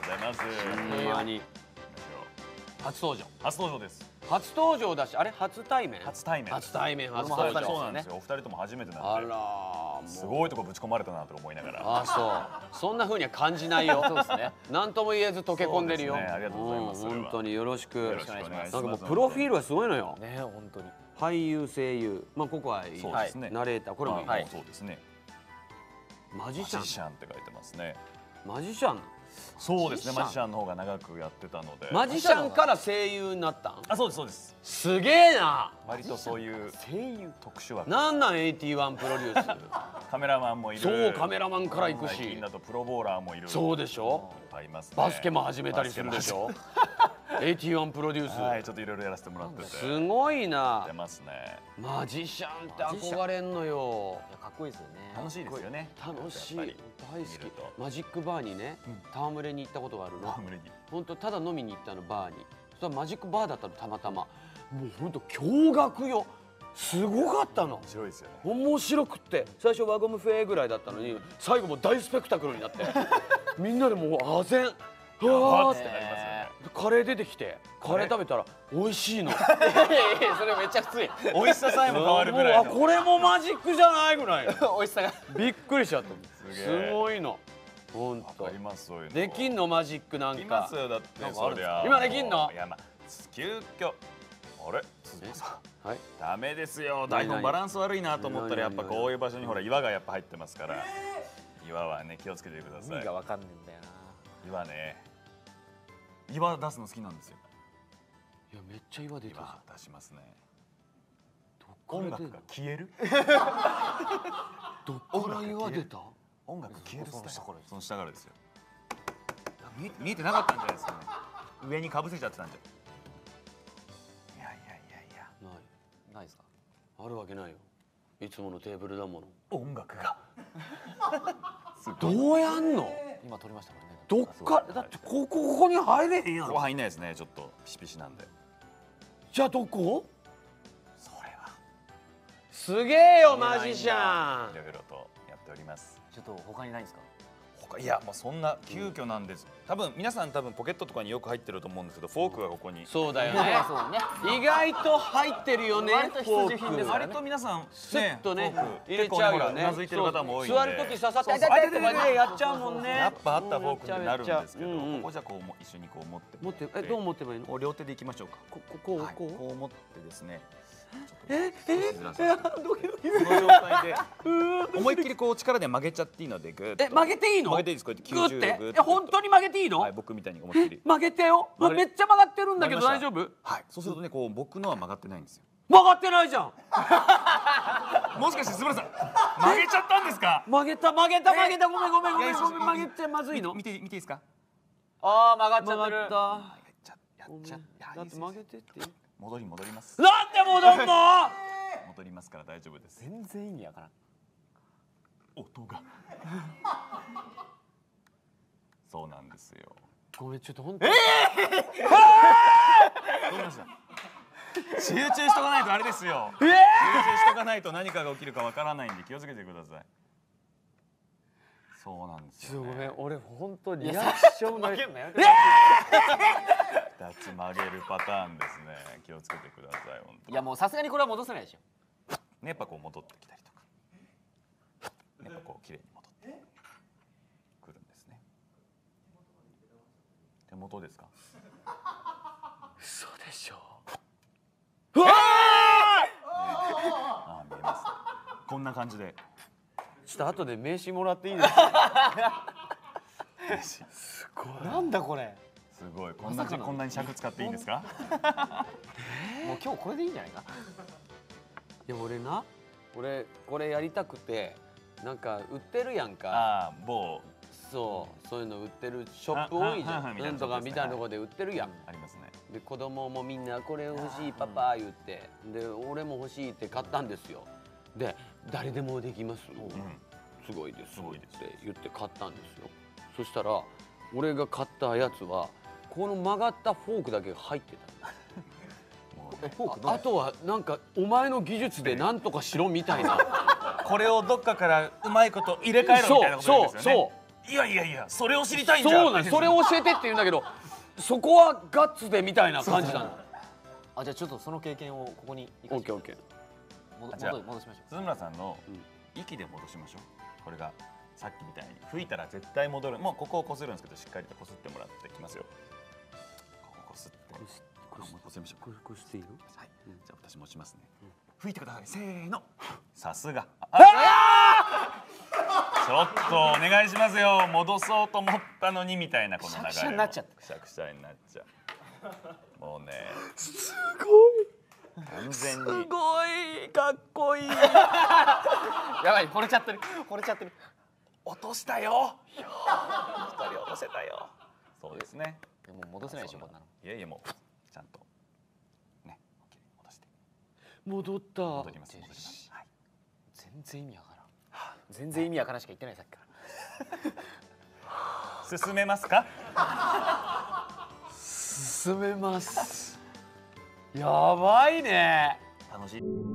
ございます。 ほんまに初登場。 初登場です。 初登場だし、あれ初対面？ 初対面。 初対面、初登場。 登場。 そうなんですよ。お二人とも初めてなんで。 あら、 すごいとこぶち込まれたなと思いながら。 あ、そう。そんな風には感じないよ。そうですね。なんとも言えず溶け込んでるよ。 ありがとうございます。 本当によろしく。 よろしくお願いします。 なんかもうプロフィールがすごいのよ。 ね、本当に。 俳優、声優、まあここはナレーター、これもそうですね。 マジシャンって書いてますね。 マジシャン。 そうですね。マジシャンの方が長くやってたので。 マジシャンから声優になったん？ あ、そうですそうです。 すげえな。 割とそういう声優特殊枠。 なんなん81プロデュース。 カメラマンもいる。 そう、カメラマンから行くし。 最近だとプロボーラーもいる。 そうでしょ。バスケも始めたりするでしょ。81プロデュース。 はい、ちょっといろいろやらせてもらってて。 すごいな。 出ますね。 マジシャンって憧れんのよ。 かっこいいですよね。 楽しいですよね。 楽しい。大好き。マジックバーにね、戯れに行ったことがあるの。本当ただ飲みに行ったのバーに。そしたらマジックバーだったのたまたま。もう本当驚愕よ。すごかったの。 面白いですよね。 面白くって最初輪ゴムフェぐらいだったのに最後もう大スペクタクルになってみんなでもうあぜんわーってなりますよね。カレー出てきてカレー食べたら美味しいの。いやいやそれめっちゃ普通や。 美味しささえも変わるぐらいの。 これもマジックじゃないぐらいの美味しさがびっくりしちゃった。すごいの。本当。できんのマジックなんか。 できますよだってそりゃ。 今できんの？ いやまあ急遽あれはい、 ダメですよ。台本バランス悪いなと思ったらやっぱこういう場所にほら岩がやっぱ入ってますから岩はね気をつけてください。 意味がわかんないんだよな。 岩ね、岩出すの好きなんですよ。 いやめっちゃ岩出てる。 岩出しますね。 音楽が消える。 どっから岩出た？ 音楽消えるスタイル。その下からですよ。見えてなかったんじゃないですかね。上にかぶせちゃってたんじゃ。 ないですか？ あるわけないよ。いつものテーブルだもの。 音楽が。 どうやんの？ 今撮りましたもんね。 どっかだってここに入れへんやろ。 ここ入んないですね。ちょっとピシピシなんで。 じゃあどこ？ それは。 すげえよマジシャン。 いろいろとやっております。 ちょっと他にないんですか？ いやもうそんな急遽なんです。多分皆さんポケットとかによく入ってると思うんですけどフォークがここに。 そうだよね。意外と入ってるよね。 割と必需品ですからね。 割と皆さんスッとね入れちゃうよね。 うなずいてる方も多いんで。 座る時刺さって痛いとかねやっちゃうもんね。 やっぱあったフォークになるんですけど、ここじゃこう一緒にこう持って。 どう持ってばいいの？ 両手でいきましょうか。 こう持ってですね。 ドキドキ。 この状態で思いっきりこう力で曲げちゃっていいのでグッと。 曲げていいの？ 曲げていいです。こうやって90度グッと。 本当に曲げていいの？ はい、僕みたいに思いっきり。 曲げてよ。めっちゃ曲がってるんだけど大丈夫？ はい。そうするとねこう僕のは曲がってないんですよ。 曲がってないじゃん。 もしかしてすみません曲げちゃったんですか？ 曲げたごめん曲げちゃまずいの？ 見ていいですか？ ああ曲がっちゃってる。 やっちゃだって曲げてって戻ります。 なんで戻んの？ 戻りますから大丈夫です。 全然意味わからん。 音がそうなんですよ。 ごめんちょっと本当にどうしました？集中しとかないとあれですよ。集中しとかないと何かが起きるかわからないんで気をつけてください。そうなんですよ、ね。 ごめん俺本当にリアクションが曲げんなよ。 2つ曲げるパターンですね。気をつけてください本当。 いやもうさすがにこれは戻せないでしょ。 ねやっぱこう戻ってきたりとか、やっぱこう綺麗に戻ってくるんですね。手元ですか？ 嘘でしょ。 うわあ見えます。こんな感じで。 ちょっと後で名刺もらっていいですか？すごい。 なんだこれ。 すごい。こんなに尺使っていいんですか？ もう今日これでいいんじゃないか。 いや俺これやりたくてなんか売ってるやんか。 ああそういうの売ってるショップ多いじゃん。なんとかみたいなところで売ってるやん。 ありますね。で子供もみんなこれ欲しいパパ言ってで俺も欲しいって買ったんですよ。で誰でもできます。すごいですって言って買ったんですよ。そしたら俺が買ったやつはこの曲がったフォークだけが入ってた。あとはなんかお前の技術でなんとかしろみたいな。 これをどっかからうまいこと入れ替えろみたいなことですよね。 いやいやいやそれを知りたいんじゃん。 そうなんそれを教えてって言うんだけど、そこはガッツでみたいな感じなの。 あ、じゃあちょっとその経験をここにオッケーオッケー。 じゃあ戻しましょ鈴村さんの息で戻しましょう。これがさっきみたいに吹いたら絶対戻る。もうここをこするんですけど、しっかりとこすってもらってきますよ。こここすって。こすりましょう。 こうしていいの？ はい。じゃあ私持ちますね。吹いてください。せーの。さすが。ちょっとお願いしますよ。戻そうと思ったのにみたいなこの流れ。 くしゃくしゃになっちゃった。 くしゃくしゃになっちゃう。もうね。 すごい。 完全に。 すごいかっこいい。 う。やばい、惚れちゃってる。惚れちゃってる。 落としたよ。一人落とせたよ。そうですね。 でも戻せないでしょこんなの。 いやいやもうちゃんとね、戻して。 戻った。 戻ります。戻ります。はい。 全然意味わからん。全然意味わからんしか言ってないさっきから。 進めますか？ 進めます。やばいね。 楽しい。